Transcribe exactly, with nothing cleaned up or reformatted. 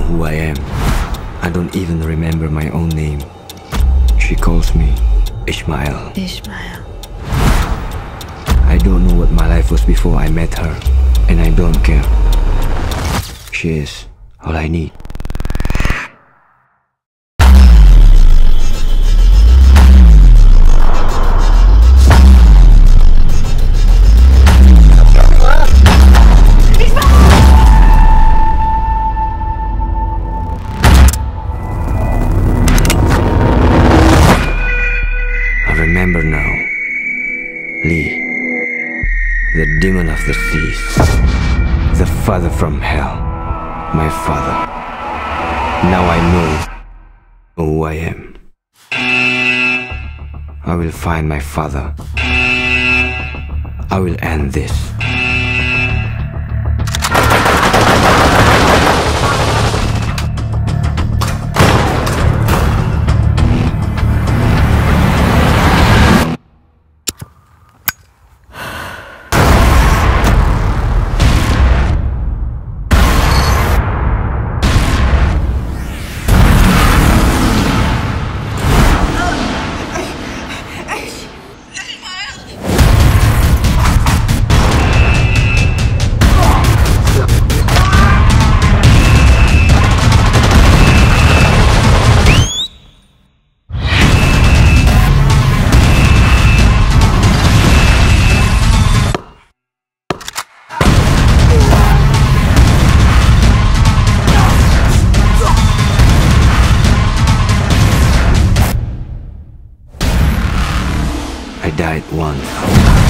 who I am. I don't even remember my own name. She calls me Ishmael. Ishmael. I don't know what my life was before I met her, and I don't care. She is all I need. Remember now, Lee, the demon of the seas, the father from hell, my father. Now I know who I am. I will find my father. I will end this. I died once.